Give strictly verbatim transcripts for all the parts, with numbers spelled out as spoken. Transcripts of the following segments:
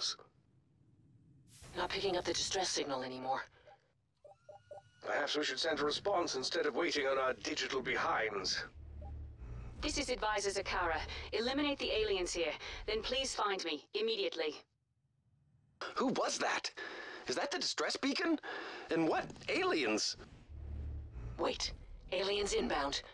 aliens. Not picking up the distress signal anymore. Perhaps we should send a response instead of waiting on our digital behinds. This is Advisor Zakara. Eliminate the aliens here. Then please find me, immediately. Who was that? Is that the distress beacon? And what aliens? Wait. Aliens inbound.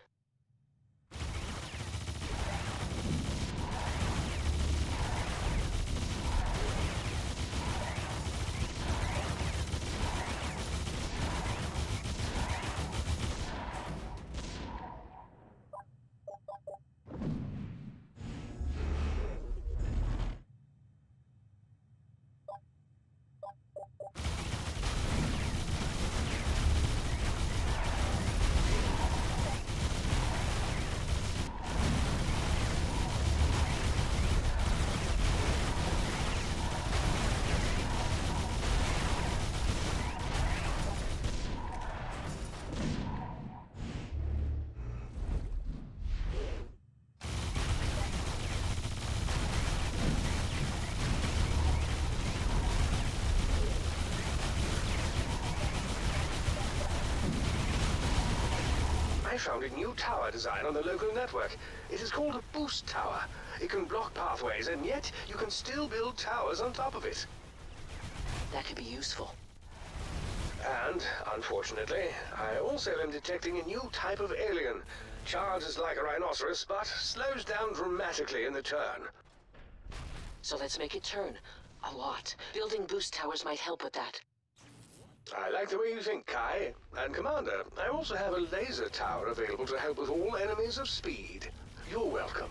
I found a new tower design on the local network. It is called a boost tower. It can block pathways, and yet you can still build towers on top of it. That could be useful. And, unfortunately, I also am detecting a new type of alien. Charges like a rhinoceros, but slows down dramatically in the turn. So let's make it turn. A lot. Building boost towers might help with that. I like the way you think, Kai. And Commander, I also have a laser tower available to help with all enemies of speed. You're welcome.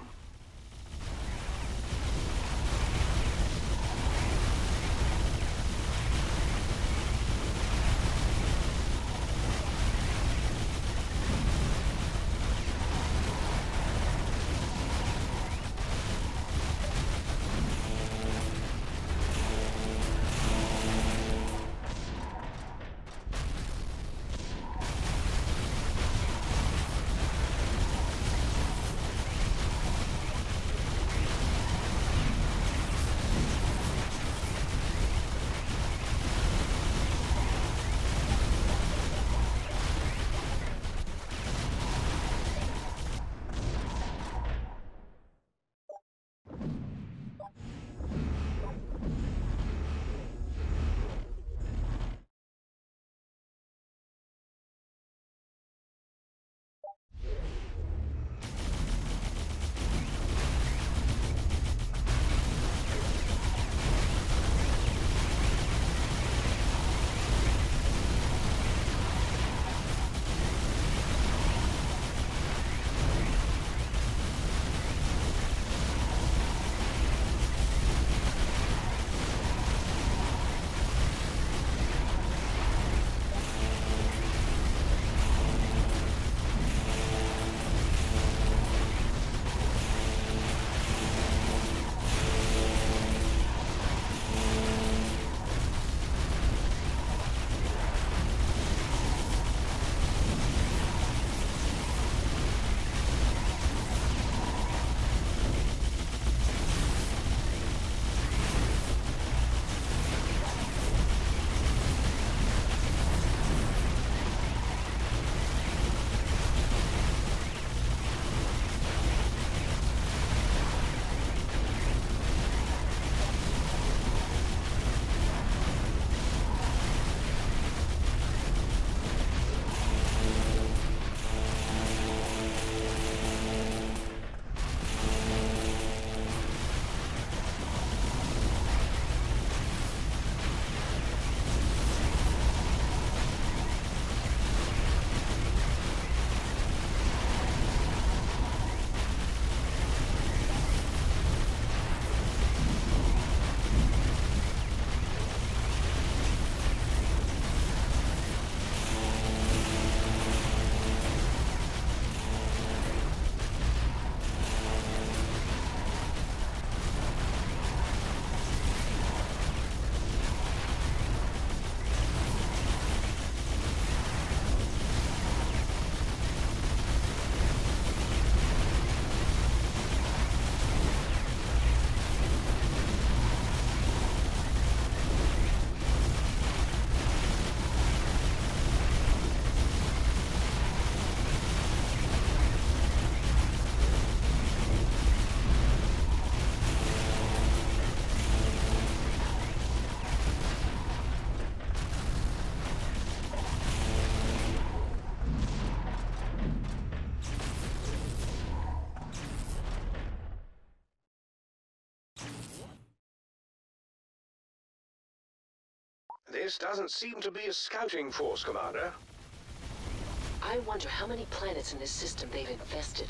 This doesn't seem to be a scouting force, Commander. I wonder how many planets in this system they've infested.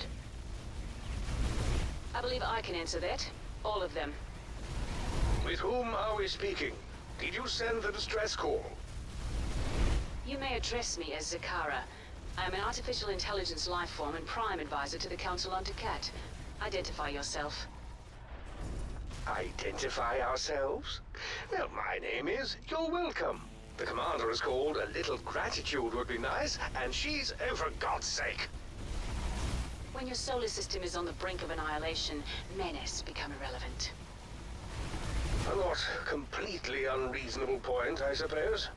I believe I can answer that. All of them. With whom are we speaking? Did you send the distress call? You may address me as Zakara. I am an artificial intelligence life form and prime advisor to the Council on Takat. Identify yourself. Identify ourselves? Well, my name is You're Welcome. The Commander has called. A little gratitude would be nice, and she's, oh, for God's sake. When your solar system is on the brink of annihilation, menace become irrelevant. A not completely unreasonable point, I suppose.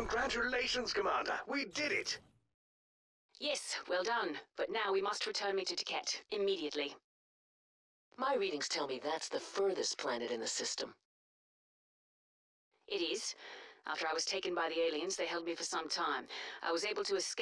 Congratulations, Commander. We did it. Yes, well done. But now we must return me to Taket. Immediately. My readings tell me that's the furthest planet in the system. It is. After I was taken by the aliens, they held me for some time. I was able to escape.